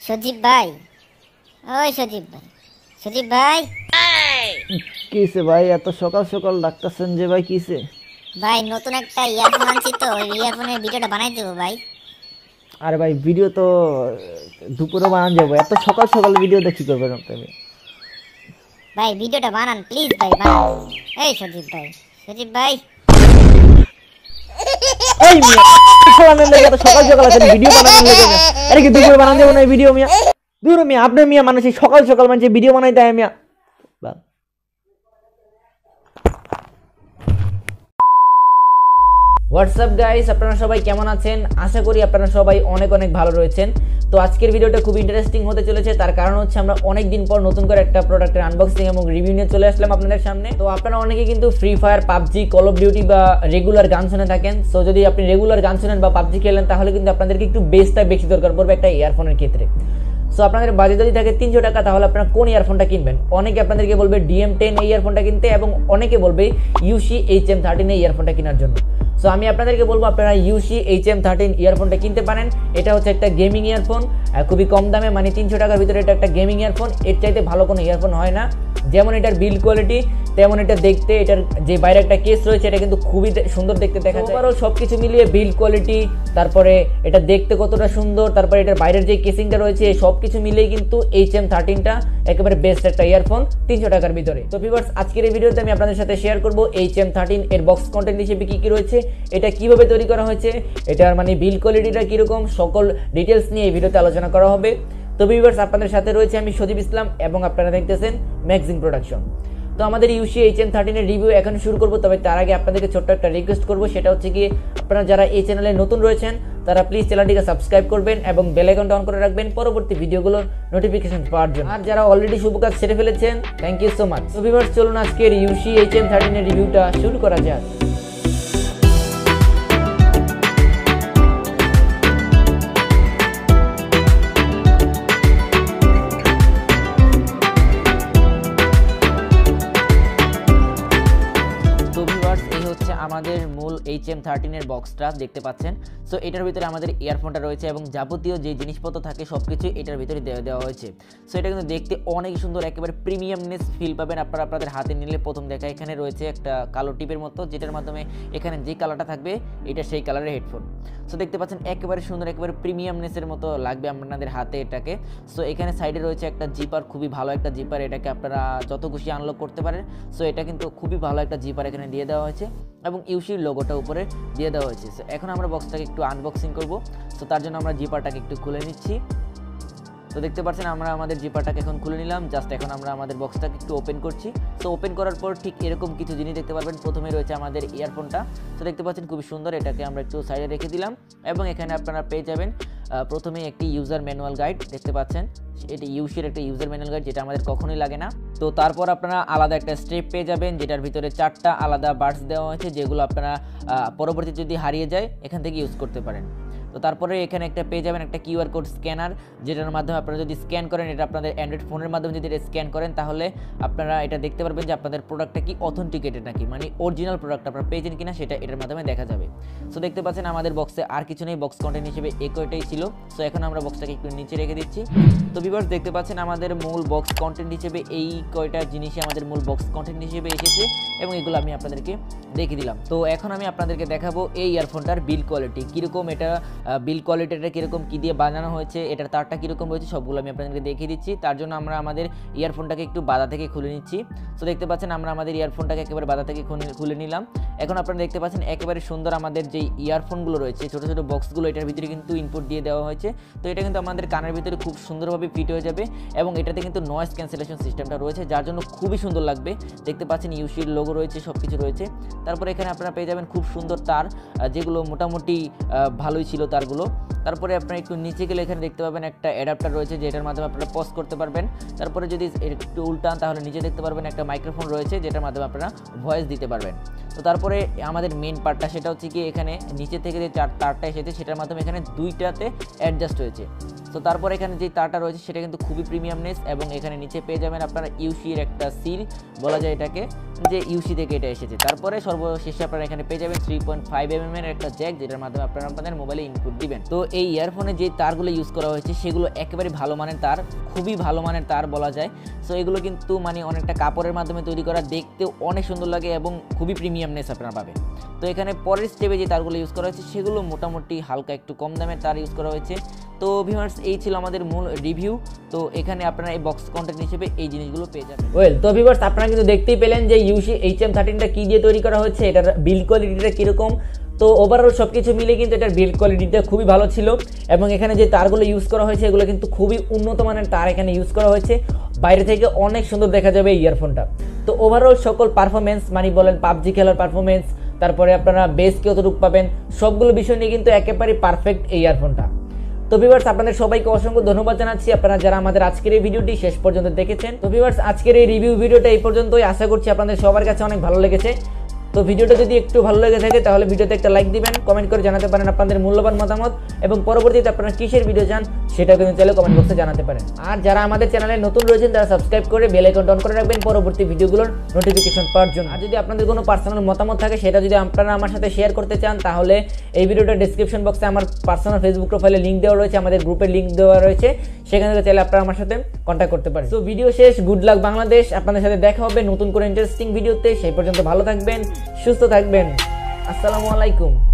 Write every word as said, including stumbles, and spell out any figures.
সজীব ভাই, ওই সজীব ভাই, সজীব ভাই। কিসে ভাই এত সকাল সকাল ডাকতেছেন যে ভাই? কিসে ভাই নতুন একটা ইয়ারফোন আনছি তো, ইয়ারফোনের ভিডিওটা বানাই দেবো ভাই। আরে ভাই ভিডিও তো দুপুরে বানান যাবো, এত সকাল সকাল ভিডিওটা কি করবেন আপনি? ভাই ভিডিওটা বানান প্লিজ ভাই, বানান। এই সজীব ভাই, সজীব ভাই, এই মিয়া খালামের লাগে এত সকাল সকাল আছেন ভিডিও বানানোর লাগে না? আরে কি দুপুরে বানান যাবো না এই ভিডিও মিয়া? দূর মিয়া, আপনি মিয়া মানুষ সকাল সকাল মানুষ ভিডিও বানাইতে হয় মিয়া। হোয়াটসঅ্যাপ গাইস, আপনারা সবাই কেমন আছেন? আশা করি আপনারা সবাই অনেক অনেক ভালো রয়েছেন। তো আজকের ভিডিওটা খুব ইন্টারেস্টিং হতে চলেছে, তার কারণ হচ্ছে আমরা অনেক দিন পর নতুন করে একটা প্রোডাক্টের আনবক্সিং এবং রিভিউ নিয়ে চলে আসলাম আপনাদের সামনে। তো আপনারা অনেকে কিন্তু Free Fire, PUBG, Call of Duty বা রেগুলার গান শুনে থাকেন। সো যদি আপনি রেগুলার গান শুনেন বা পাবজি খেলেন, তাহলে কিন্তু আপনাদেরকে একটু বেসটা বেশি দরকার পড়বে একটা ইয়ারফোনের ক্ষেত্রে। সো আপনাদের বাজেট যদি থাকে তিনশো টাকা, তাহলে আপনারা কোন ইয়ারফোনটা কিনবেন? অনেকে আপনাদেরকে বলবে ডি এম টেন এই ইয়ারফোনটা কিনতে, এবং অনেকে বলবে ইউসি এইচ এম থার্টিন এই ইয়ারফোনটা কেনার জন্য। সো আমি আপনাদেরকে বলবো আপনারা ইউসি এইচ এম থার্টিন ইয়ারফোনটা কিনতে পারেন। এটা হচ্ছে একটা গেমিং ইয়ারফোন, খুবই কম দামে, মানে তিনশো টাকার ভিতরে এটা একটা গেমিং ইয়ারফোন। এর চাইতে ভালো কোনো ইয়ারফোন হয় না। যেমন এটার বিল্ড কোয়ালিটি, তেমন এটা দেখতে, এটার যে বাইরে একটা কেস রয়েছে এটা কিন্তু খুবই সুন্দর দেখতে দেখা যায়। আরও সব কিছু মিলিয়ে বিল্ড কোয়ালিটি, তারপরে এটা দেখতে কতটা সুন্দর, তারপরে এটার বাইরের যে কেসিংটা রয়েছে, সব কিছু মিলিয়ে কিন্তু এইচ এম থার্টিনটা একেবারে বেস্ট একটা ইয়ারফোন তিনশো টাকার ভিতরে। তো ভিউয়ার্স, আজকের এই ভিডিওতে আমি আপনাদের সাথে শেয়ার করবো এইচ এম থার্টিন এর বক্স কন্টেন্ট হিসেবে কী কী রয়েছে, এটা কিভাবে তৈরি করা হয়েছে, এটার মানে বিল্ড কোয়ালিটিটা কীরকম, সকল ডিটেলস নিয়ে এই ভিডিওতে আলোচনা করা হবে। তো ভিউয়ার্স, আপনাদের সাথে রয়েছে আমি সজীব ইসলাম, এবং আপনারা দেখতেছেন ম্যাগজিন প্রোডাকশন। তো আমাদের ইউসি এইচ এম থার্টিনের রিভিউ এখন শুরু করবো, তবে তার আগে আপনাদেরকে ছোট্ট একটা রিকোয়েস্ট করবো, সেটা হচ্ছে কি আপনারা যারা এই চ্যানেলে নতুন রয়েছেন তারা প্লিজ চ্যানেলটিকে সাবস্ক্রাইব করবেন এবং বেল আইকনটা অন করে রাখবেন পরবর্তী ভিডিওগুলোর নোটিফিকেশন পাওয়ার জন্য। আর যারা অলরেডি শুভ কাজ সেরে ফেলেছেন, থ্যাংক ইউ সো মাচ। তো ভিউয়ার্স, চলুন আজকের ইউসি এইচ এম থার্টিনের রিভিউটা শুরু করা যাক। আমাদের মূল এইচ এম থার্টিনের বক্সটা দেখতে পাচ্ছেন। সো এটার ভিতরে আমাদের ইয়ারফোনটা রয়েছে এবং যাবতীয় যে জিনিসপত্র থাকে সব কিছু এটার ভিতরে দেওয়া দেওয়া হয়েছে। সো এটা কিন্তু দেখতে অনেক সুন্দর, একেবারে প্রিমিয়ামনেস ফিল পাবেন আপনারা আপনাদের হাতে নিলে। প্রথম দেখা এখানে রয়েছে একটা কালো টিপের মতো, যেটার মাধ্যমে এখানে যে কালারটা থাকবে এটা সেই কালারের হেডফোন। সো দেখতে পাচ্ছেন একেবারে সুন্দর, একেবারে প্রিমিয়ামনেসের মতো লাগবে আপনাদের হাতে এটাকে। সো এখানে সাইডে রয়েছে একটা জিপার, খুবই ভালো একটা জিপার, এটাকে আপনারা যত খুশি আনলক করতে পারেন। সো এটা কিন্তু খুবই ভালো একটা জিপার এখানে দিয়ে দেওয়া হয়েছে, এবং ইউসির লোগোটা উপরে দিয়ে দেওয়া হয়েছে। সো এখন আমরা বক্সটাকে একটু আনবক্সিং করব। সো তার জন্য আমরা জিপারটাকে একটু খুলে নিচ্ছি। তো দেখতে পাচ্ছেন আমরা আমাদের জিপারটাকে এখন খুলে নিলাম। জাস্ট এখন আমরা আমাদের বক্সটাকে একটু ওপেন করছি। সো ওপেন করার পর ঠিক এরকম কিছু জিনিস দেখতে পারবেন। প্রথমে রয়েছে আমাদের ইয়ারফোনটা। তো দেখতে পাচ্ছেন খুবই সুন্দর, এটাকে আমরা একটু সাইডে রেখে দিলাম, এবং এখানে আপনারা পেয়ে যাবেন প্রথমে একটি ইউজার ম্যানুয়াল গাইড দেখতে পাচ্ছেন। এটি ইউসির একটা ইউজার ম্যানুয়াল গাইড, যেটা আমাদের কখনোই লাগে না। তো তারপর আপনারা আলাদা একটা স্ট্রিপ পেয়ে যাবেন, যেটার ভিতরে চারটা আলাদা বার্ডস দেওয়া হয়েছে, যেগুলো আপনারা পরবর্তীতে যদি হারিয়ে যায় এখান থেকে ইউজ করতে পারেন। তো তারপরে এখানে একটা পেয়ে যাবেন একটা কিউআর কোড স্ক্যানার, যেটার মাধ্যমে আপনারা যদি স্ক্যান করেন, এটা আপনাদের অ্যান্ড্রয়েড ফোনের মাধ্যমে যদি এটা স্ক্যান করেন, তাহলে আপনারা এটা দেখতে পারবেন যে আপনাদের প্রোডাক্টটা কি অথেন্টিকেটেড নাকি, মানে অরিজিনাল প্রোডাক্ট আপনারা পেয়েছেন কিনা সেটা এটার মাধ্যমে দেখা যাবে। সো দেখতে পাচ্ছেন আমাদের বক্সে আর কিছু নেই, বক্স কন্টেন্ট হিসেবে এই কয়টাই ছিল। সো এখন আমরা বক্সটাকে একটু নিচে রেখে দিচ্ছি। তো ভিউয়ার্স, দেখতে পাচ্ছেন আমাদের মূল বক্স কন্টেন্ট হিসেবে এই কয়টা জিনিসই আমাদের মূল বক্স কন্টেন্ট হিসেবে এসেছে, এবং এগুলো আমি আপনাদেরকে দেখিয়ে দিলাম। তো এখন আমি আপনাদেরকে দেখাবো এই ইয়ারফোনটার বিল্ড কোয়ালিটি কীরকম, এটা বিল্ড কোয়ালিটি কিরকম, কি দিয়ে বানানো হয়েছে, এটার তারটা কিরকম রয়েছে, সবগুলো আমি আপনাদেরকে দেখিয়ে দিচ্ছি। তার জন্য আমরা আমাদের ইয়ারফোনটাকে একটু বাধা থেকে খুলে নিচ্ছি। তো দেখতে পাচ্ছেন আমরা আমাদের ইয়ারফোনটাকে একেবারে বাধা থেকে খুলে নিলাম। এখন আপনারা দেখতে পাচ্ছেন একেবারে সুন্দর আমাদের যে ইয়ারফোনগুলো রয়েছে, ছোটো ছোটো বক্সগুলো, এটার ভিতরে কিন্তু ইনপুট দিয়ে দেওয়া হয়েছে। তো এটা কিন্তু আমাদের কানের ভিতরে খুব সুন্দরভাবে ফিট হয়ে যাবে, এবং এটাতে কিন্তু নয়েজ ক্যান্সেলেশন সিস্টেমটা রয়েছে, যার জন্য খুবই সুন্দর লাগবে। দেখতে পাচ্ছেন ইউসির লোগো রয়েছে, সব কিছু রয়েছে। তারপরে এখানে আপনারা পেয়ে যাবেন খুব সুন্দর তার, যেগুলো মোটামুটি ভালোই ছিল তারগুলো। তারপরে আপনারা একটু নিচে গেলে এখানে দেখতে পাবেন একটা অ্যাডাপ্টার রয়েছে, যেটার মাধ্যমে আপনারা পজ করতে পারবেন। তারপরে যদি একটু উল্টান, তাহলে নিচে দেখতে পারবেন একটা মাইক্রোফোন রয়েছে, যেটার মাধ্যমে আপনারা ভয়েস দিতে পারবেন। তো তারপরে আমাদের মেন পার্টটা, সেটা হচ্ছে কি এখানে নিচে থেকে যে চার তারটা এসেছে, সেটার মাধ্যমে এখানে দুইটাতে অ্যাডজাস্ট হয়েছে। তো তো তারপর এখানে যে তারটা রয়েছে সেটা কিন্তু খুবই প্রিমিয়ামনেস, এবং এখানে নিচে পেয়ে যাবেন আপনারা ইউসির একটা সিল, বলা যায় এটাকে যে ইউসি থেকে এটা এসেছে। তারপরে সর্বশেষে আপনারা এখানে পেয়ে যাবেন three point five M M এর একটা জ্যাক, যেটার মাধ্যমে আপনারা আপনাদের মোবাইলে ইনপুট দিবেন। তো এই ইয়ারফোনে যে তারগুলো ইউজ করা হয়েছে সেগুলো একেবারে ভালো মানের তার, খুবই ভালো মানের তার বলা যায়। সো এগুলো কিন্তু মানে অনেকটা কাপড়ের মাধ্যমে তৈরি করা, দেখতেও অনেক সুন্দর লাগে এবং খুবই প্রিমিয়ামনেস আপনারা পাবেন। তো এখানে পরের স্টেপে যে তারগুলো ইউজ করা হয়েছে সেগুলো মোটামুটি হালকা একটু কম দামের তার ইউজ করা হয়েছে। তো ভিউয়ার্স, এই ছিল আমাদের মূল রিভিউ। তো এখানে আপনারা এই বক্স কন্টেন্ট হিসেবে এই জিনিসগুলো পেয়ে যাবেন। ওয়েল, তো ভিউয়ার্স, আপনারা কিন্তু দেখতেই পেলেন যে ইউসি এইচ এম থার্টিনটা কি দিয়ে তৈরি করা হয়েছে, এটার বিল্ড কোয়ালিটিটা কীরকম। তো ওভারঅল সব কিছু মিলে কিন্তু এটার বিল্ড কোয়ালিটিটা খুবই ভালো ছিল, এবং এখানে যে তারগুলো ইউজ করা হয়েছে এগুলো কিন্তু খুবই উন্নত মানের তার এখানে ইউজ করা হয়েছে। বাইরে থেকে অনেক সুন্দর দেখা যাবে এই ইয়ারফোনটা। তো ওভারঅল সকল পারফরমেন্স মানে বলেন পাবজি খেলার পারফরমেন্স, তারপরে আপনারা বেস কতটুকু পাবেন, সবগুলো বিষয় নিয়ে কিন্তু একেবারে পারফেক্ট এই ইয়ারফোনটা। তো ভিউয়ার্স, আপনাদের সবাইকে অসংখ্য ধন্যবাদ জানাচ্ছি আপনারা যারা আমাদের আজকের এই ভিডিওটি শেষ পর্যন্ত দেখেছেন। তো ভিউয়ার্স, আজকের এই রিভিউ ভিডিওটা এই পর্যন্তই। আশা করছি আপনাদের সবার কাছে অনেক ভালো লেগেছে। তো ভিডিওটা যদি একটু ভালো লেগে থাকে তাহলে ভিডিওতে একটা লাইক দিবেন, কমেন্ট করে জানাতে পারেন আপনাদের মূল্যবান মতামত, এবং পরবর্তীতে আপনারা কিসের ভিডিও চান সেটাও কিন্তু চাইলে কমেন্ট বক্সে জানাতে পারেন। আর যারা আমাদের চ্যানেলে নতুন রয়েছেন তারা সাবস্ক্রাইব করে বেল আইকনটা অন করে রাখবেন পরবর্তী ভিডিওগুলোর নোটিফিকেশন পাওয়ার জন্য। আর যদি আপনাদের কোনো পার্সোনাল মতামত থাকে সেটা যদি আপনারা আমার সাথে শেয়ার করতে চান তাহলে এই ভিডিওটা ডেসক্রিপশন বক্সে আমার পার্সোনাল ফেসবুক প্রোফাইলে লিঙ্ক দেওয়া রয়েছে, আমাদের গ্রুপের লিঙ্ক দেওয়া রয়েছে, সেখান থেকে চাইলে আপনারা আমার সাথে কন্ট্যাক্ট করতে পারেন। তো ভিডিও শেষ, গুড লাক বাংলাদেশ। আপনাদের সাথে দেখা হবে নতুন করে ইন্টারেস্টিং ভিডিওতে। সেই পর্যন্ত ভালো থাকবেন, সুস্থ থাকবেন। আসসালামু আলাইকুম।